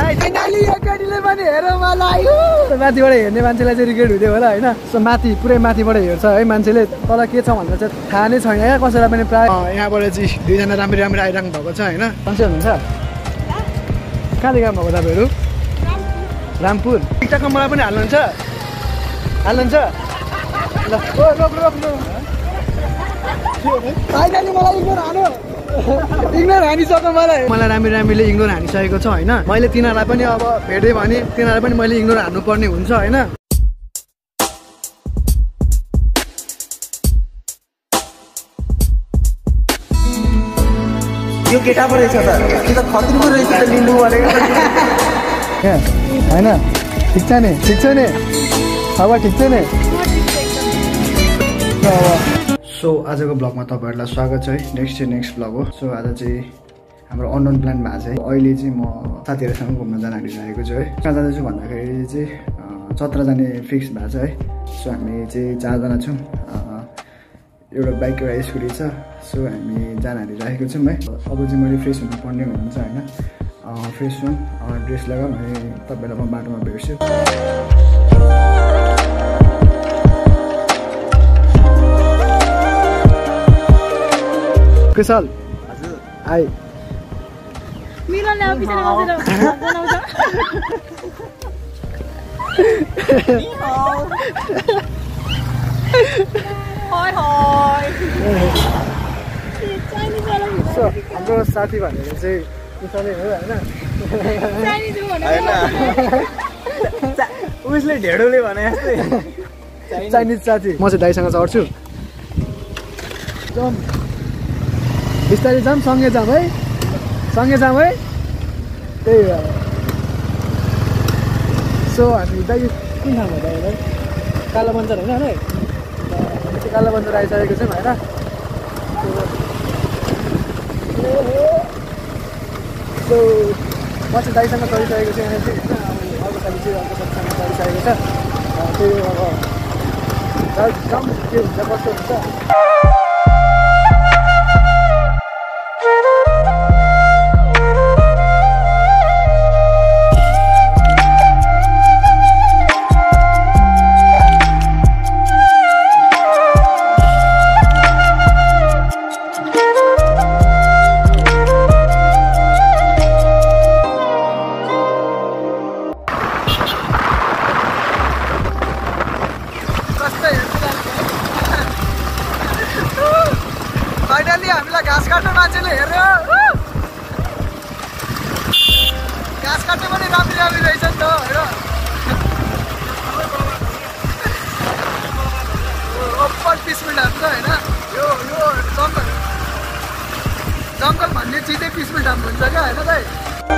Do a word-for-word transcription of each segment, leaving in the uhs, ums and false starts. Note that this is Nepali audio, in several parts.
फाइनली यो केटीले पनि हेर मलाई माथिबाट हेर्ने मान्छेलाई चाहिँ रिग्रेट हुँदै होला होइन सो माथि पुरै माथिबाट हेर्छ है मान्छेले तल के छ भनेर चाहिँ थाहा नै छैन क्या कसैलाई पनि प्रायः यहाँबाट चाहिँ दुईजना राम्ररी राम्ररी आइरहनु भएको छ होइन कन्से हुनुहुन्छ कहाँदेखि आउनुभएको तपाईँहरू रामपुर टिकटकमा मलाई पनि हाल्नुहुन्छ हाल्नुहुन्छ ल फाइनली मलाई इग्नोर हान्यो इग्नोर हानिसक्यो मलाई मलाई राम्री राम्रीले इग्नोर हानिसकेको छ होइन मैले तिनीहरूलाई पनि अब भेटेँ भने तिनीहरूलाई पनि मैले इग्नोर हान्नुपर्ने हुन्छ होइन यो केटा पो रहेछ त कि त खतरी पो रहेछ त लिम्बू भनेको होइन ठिक छ नि ठिक छ नि अब ठिक छ नि सो आजको ब्लगमा तपाईँहरूलाई स्वागत छ है नेक्स्ट चाहिँ नेक्स्ट ब्लग हो सो आज चाहिँ हाम्रो अननोन प्लान भएको छ अहिले चाहिँ म साथीहरूसँग घुम्न जान आँटिरहेको छु है कहाँ जाँदैछु भन्दाखेरि चाहिँ चत्र जाने फिक्स भएको छ है सो हामी चाहिँ चारजना छौँ एउटा बाइक एउटा स्कुटी छ सो हामी जान आँटिरहेको छौँ है अब चाहिँ मैले फ्रेस हुनुपर्ने हुनुहुन्छ होइन फ्रेस हुँ ड्रेस लगाऊँ अनि तपाईँलाई म बाटोमा भेट्छु कुशल हजुर आइ मेरो नाम पिछाडी बसेर बनाउँछ हाय हाय सो हाम्रो साथी भनेर चाहिँ कुशलै हो होइन उसले ढेडोले भने जस्तै चाइनिज साथी म चाहिँ दाइसँग चढ्छु बिस्तारै जाऊँ सँगै जाऊँ है सँगै जाऊँ है त्यही भएर सो हामी दाइ कुन ठाउँमा दाइ है कालो बन्जर होइन है हामी चाहिँ कालो बन्जर आइसकेको छौँ होइन सो म चाहिँ दाइसँग चढिसकेको छु यहाँ चाहिँ अर्को खालि चाहिँ अर्को साथीसँग चढिसकेको छ त्यही अब जाउँ के हुन्छ कस्तो हुन्छ फाइनली हामीलाई घाँस काट्ने मान्छेले हेर्यो घाँस काट्ने पनि राम्री राम्री रहेछ नि त हेर ओपर पिस मिल्ट हाम्रो होइन यो यो जङ्गल जङ्गल भन्ने चिजै पिस मिल्ट हाम्रो हुन्छ क्या होइन दाइ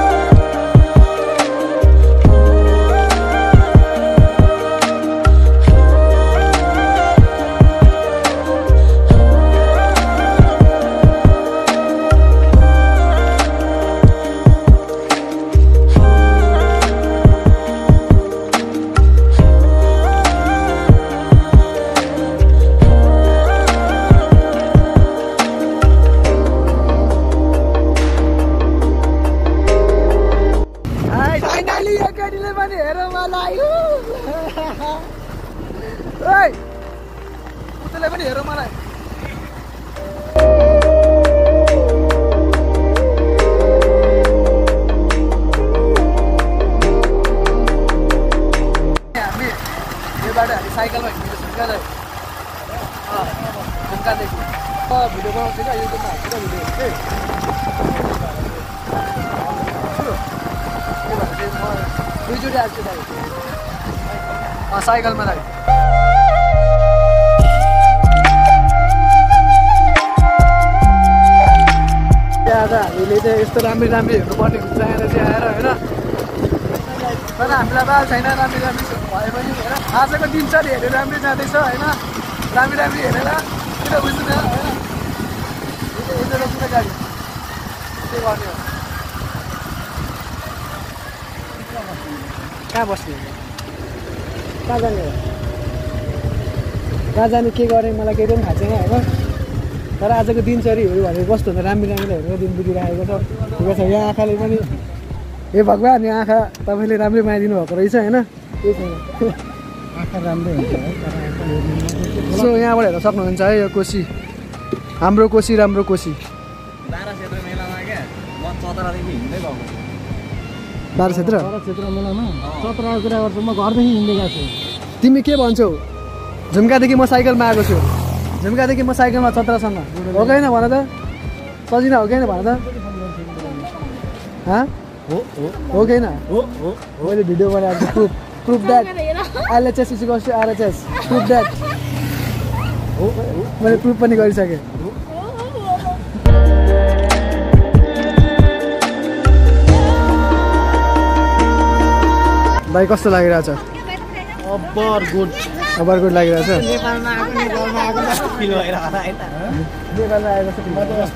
उसले पनि हेर मलाई हामी यो बाटो हामी साइकलमा हिँड्दैछौँ क्या ढुङ्गादेखि भिडियो बनाउँछु क्या युट्युबमा हाल्छु क्या भिडियो चाहिँ म दुईचोटि आएको छु दाइ साइकलमा दाइ आज हामीले चाहिँ यस्तो राम्री राम्री हेर्नुपर्ने हुन्छ यहाँनिर चाहिँ आएर होइन तर हामीलाई बाल छैन राम्री राम्री भए पनि होइन आजको दिनचरी हेरेर राम्री जाँदैछ होइन राम्री राम्री हेरेर किन बुझ्नु होइन यता रोक्नु गाडी के गर्ने हो कहाँ बस्ने कहाँ जाने हो कहाँ जाने के गर्ने मलाई केही पनि थाहा छैन होइन तर आजको दिनचरी हेऱ्यो भने कस्तो हुन्छ राम्री राम्री हेरेर दिन बितिरहेको छ ठिकै छ यहाँ आँखाले पनि ए भगवान् यहाँ आँखा तपाईँले राम्रै बनाइदिनु भएको रहेछ होइन आँखा राम्रै हुन्छ है तर आँखा हेर्नु सो यहाँबाट हेर्न सक्नुहुन्छ है यो कोसी हाम्रो कोसी राम्रो कोसी बाह्र क्षेत्र मेलामा क्या म चतरादेखि हिँड्दै गएको बाह्र क्षेत्र बाह्र क्षेत्र मेलामा चतराको कुरा गर्छु म घरदेखि हिँडेको छु तिमी के भन्छौ झुम्कादेखि म साइकलमा आएको छु झुम्कादेखि म साइकलमा चतरासम्म हो कि होइन भन त सजिना हो कि होइन भन त हो हो हो कि होइन हो हो मैले भिडियो बनाएको छु proof proof that LHS is equals to RHS proof that हो मैले प्रुफ पनि गरिसकेँ भाइ कस्तो लागिरहेछ अब्बर गुड अबर गुड लागिरहेछ नेपालमा आएको नेपालमा आएको जस्तो फिल भइरहेको छ है त नेपालमा आएको छ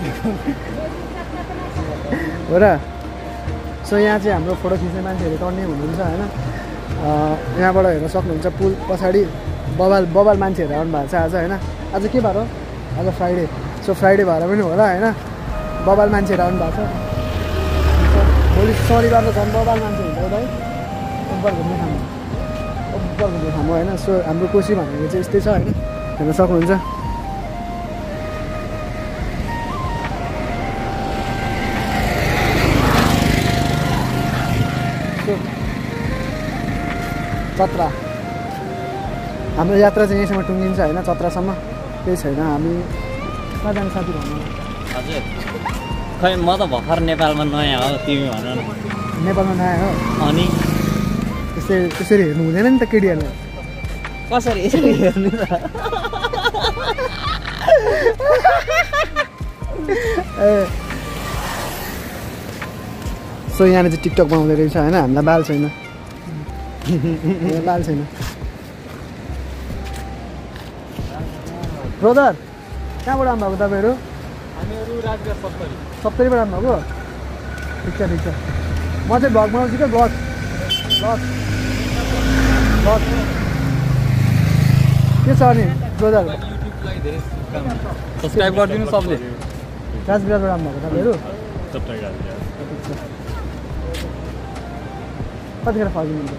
हो र सो यहाँ चाहिँ हाम्रो फोटो खिच्ने मान्छेहरू टर्ने हुनुहुन्छ होइन यहाँबाट हेर्न सक्नुहुन्छ पुल पछाडि बबाल बबाल मान्छेहरू आउनु भएको छ आज होइन आज के बार हो आज फ्राइडे सो फ्राइडे भएर पनि होला होइन बबाल मान्छेहरू आउनु भएको छ भोलि शनिबार त झन् बबाल मान्छे हुन्छ है ओब्बर घुम्ने ठाउँ ओब्बर घुम्ने ठाउँ होइन सो हाम्रो कोसी भनेको चाहिँ यस्तै छ होइन हेर्न सक्नुहुन्छ चत्रा हाम्रो यात्रा चाहिँ यहीँसम्म टुङ्गिन्छ होइन चत्रासम्म केही छैन हामी कहाँजना साथी भन्नु हजुर खै म त भर्खर नेपालमा नयाँ हो तिमी भन न नेपालमा नआए हो अनि त्यसै त्यसरी हेर्नु हुँदैन नि त केटीहरूलाई कसरी यसरी हेर्नु त ए सो यहाँनिर चाहिँ टिकटक बनाउँदै रहेछ होइन हामीलाई बाल छैन बाल छैन ब्रदर कहाँबाट आउनुभएको तपाईँहरू हामीहरू राजगार सत्तरी सत्तरीबाट आउनुभएको ठिक छ ठिक छ म चाहिँ भ्लग बनाउँछु क्या भ्लग भ्लग भ्लग के छ अनि ब्रदर युट्युबलाई धेरै सब्सक्राइब गरिदिनु सबले राजबिराबाट आउनुभएको तपाईँहरू कतिखेर फर्किनुहुन्छ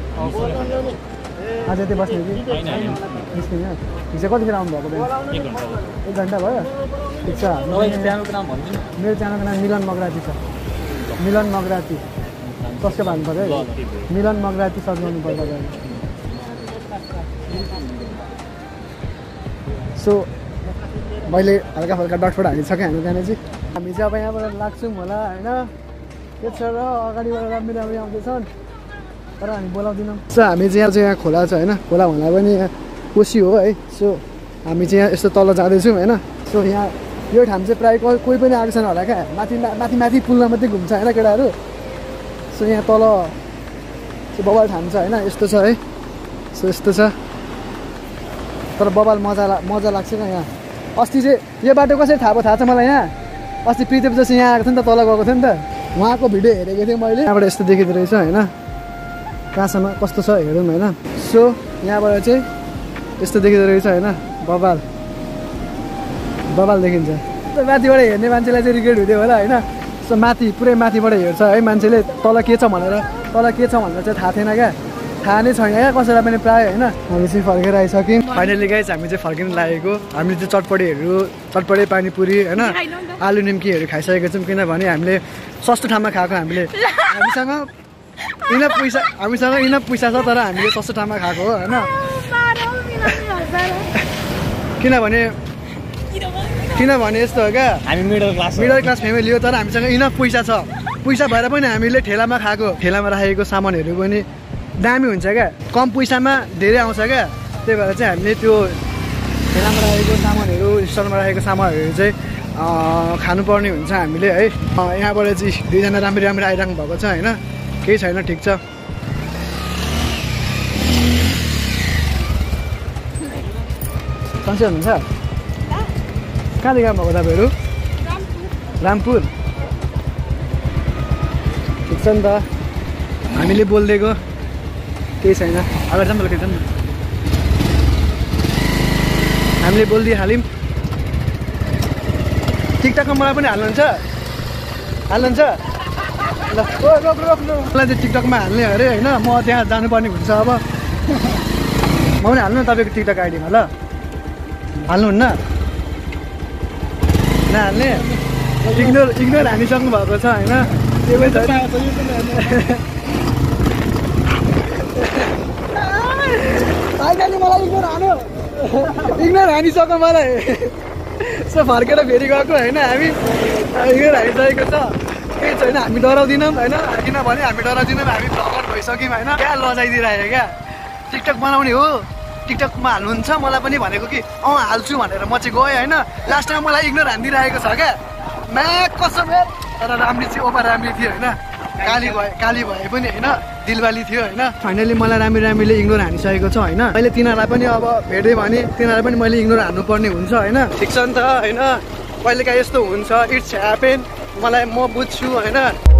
आज यतै बस्ने कि निस्किने ठिक छ कतिखेर आउनुभएको एक घन्टा भयो ठिक छ च्यानलको नाम भन्नु मेरो च्यानलको नाम मिलन मगराती छ मिलन मगराती सब्सक्राइब हाल्नु पऱ्यो है मिलन मगराती सर्च गर्नु पर्छ सो मैले हल्का फल्का डटफट हालिसकेँ हामी जाने चाहिँ हामी चाहिँ अब यहाँबाट लाग्छौँ होला होइन के छ र अगाडिबाट राम्रो राम्रो आउँदैछन् तर हामी बोलाउँदैनौँ सो हामी चाहिँ यहाँ चाहिँ यहाँ खोला छ होइन खोला भन्दा पनि यहाँ कोसी हो है सो हामी चाहिँ यहाँ यस्तो तल जाँदैछौँ होइन सो यहाँ यो ठाउँ चाहिँ प्रायः कोही कोही पनि आएको छैन होला क्या माथि माथि माथि पुलमा मात्रै घुम्छ होइन केटाहरू सो यहाँ तल चाहिँ बबाल ठाउँ छ होइन यस्तो छ है सो यस्तो छ तर बबाल मजा ला मजा लाग्छ क्या यहाँ अस्ति चाहिँ यो बाटो कसरी थाहा भयो थाहा छ मलाई यहाँ अस्ति प्रिदेव जस्तो यहाँ आएको थियो नि त तल गएको थियो नि त उहाँको भिडियो हेरेको थिएँ मैले यहाँबाट यस्तो देखिँदो रहेछ होइन कहाँसम्म कस्तो छ हेरौँ होइन सो यहाँबाट चाहिँ यस्तो देखिँदो रहेछ होइन बबाल बबाल देखिन्छ माथिबाट हेर्ने मान्छेलाई चाहिँ रिग्रेट हुँदै होला होइन सो माथि पुरै माथिबाट हेर्छ है मान्छेले तल के छ भनेर तल के छ भनेर चाहिँ थाहा थिएन क्या थाहा नै छैन क्या कसैलाई पनि प्रायः होइन हामी चाहिँ फर्केर आइसक्यौँ फाइनली गाइस हामी चाहिँ फर्किन लागेको हामीले चाहिँ चटपटेहरू चटपटे पानीपुरी होइन आलु निम्कीहरू खाइसकेको छौँ किनभने हामीले सस्तो ठाउँमा खाएको हामीले हामीसँग इनफ पैसा हामीसँग इनफ पैसा छ तर हामीले सस्तो ठाउँमा खाएको हो होइन किनभने किनभने यस्तो हो क्या हामी middle class middle class family हो तर हामीसँग इनफ पैसा छ पैसा भएर पनि हामीले ठेलामा खाएको ठेलामा राखेको सामानहरू पनि दामी हुन्छ क्या कम पैसामा धेरै आउँछ क्या त्यही भएर चाहिँ हामीले त्यो ठेलामा राखेको सामानहरू स्टलमा राखेको सामानहरू चाहिँ खानुपर्ने हुन्छ हामीले है यहाँबाट चाहिँ दुईजना राम्रो राम्रो आइराख्नु भएको छ होइन केही छैन ठिक छ सन्चै हुनुहुन्छ कहाँदेखि आउनुभएको तपाईँहरू रामपुर ठिक छ नि त हामीले बोलिदिएको केही छैन अगाडि जाऊँ केही छ नि हामीले बोलिदिइहाल्यौँ टिकटकमा मलाई पनि हाल्नुहुन्छ हाल्नुहुन्छ ल ओ रोक रोक रोक मलाई चाहिँ टिकटकमा हाल्ने अरे होइन म त्यहाँ जानुपर्ने हुन्छ अब म पनि हाल्नु न तपाईँको टिकटक आइडीमा ल हाल्नुहुन्न नहाल्ने इग्नोर इग्नोर हानिसक्नु भएको छ होइन त्यो पनि छैन फाइनली मलाई इग्नोर हान्यो इग्नोर हानिसक्यो मलाई यसो फर्केर फेरि गएको होइन हामी इग्नोर हानिसकेको छ केही छैन हामी डराउँदैनौँ होइन किनभने हामी डराउँदैनौँ हामी भ्लगर भइसक्यौँ होइन क्या लजाइदिइरहेको क्या टिकटक बनाउने हो टिकटकमा हाल्नुहुन्छ मलाई पनि भनेको कि अँ हाल्छु भनेर म चाहिँ गएँ होइन लास्ट टाइम मलाई इग्नोर हानिदिइरहेको छ क्या म्याक कसम तर राम्री चाहिँ ओभर राम्री थियो होइन काली भए काली भए पनि होइन दिलवाली थियो होइन फाइनली मलाई राम्री राम्रीले इग्नोर हानिसकेको छ होइन मैले तिनीहरूलाई पनि अब भेटेँ भने तिनीहरूलाई पनि मैले इग्नोर हान्नुपर्ने हुन्छ होइन ठिक छ नि त होइन कहिलेकाहीँ यस्तो हुन्छ इट्स ह्यापेन मलाई म बुझ्छु होइन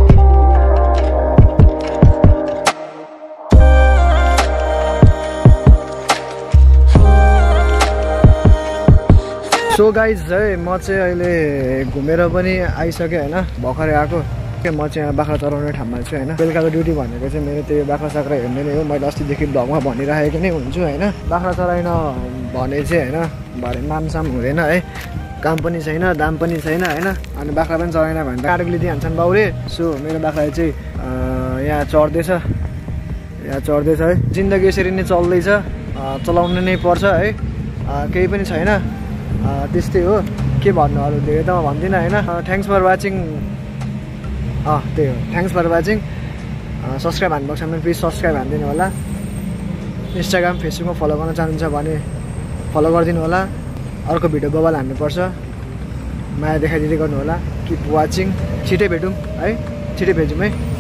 सो गाइज है म चाहिँ अहिले घुमेर पनि आइसकेँ होइन भर्खरै आएको म चाहिँ बाख्रा चराउने ठाउँमा छु होइन बेलुकाको ड्युटी भनेको चाहिँ मेरो त्यो बाख्रा साख्रा हेर्ने नै हो मैले अस्तिदेखि भ्लगमा भनिराखेको नै हुन्छु होइन बाख्रा चराइन भने चाहिँ होइन भरे नामसाम हुँदैन है काम पनि छैन दाम पनि छैन होइन अनि बाख्रा पनि चराएन भने त काटेको लिइदिइहाल्छन् बाउले सो मेरो बाख्रा चाहिँ यहाँ चढ्दैछ यहाँ चढ्दैछ है जिन्दगी यसरी नै चल्दैछ चलाउनु नै पर्छ है केही पनि छैन त्यस्तै हो के भन्नु अरू धेरै त म भन्दिनँ होइन थ्याङ्क्स फर वाचिङ अँ त्यही हो थ्याङ्क्स फर वाचिङ सब्सक्राइब हान्नुभएको छ भने प्लिज सब्सक्राइब हानिदिनु होला इन्स्टाग्राम फेसबुकमा फलो गर्न चाहनुहुन्छ भने फलो गरिदिनु होला अर्को भिडियो बबाल हान्नुपर्छ माया देखाइदिँदै गर्नु होला किप वाचिङ छिटै भेटौँ है छिटै भेटौँ है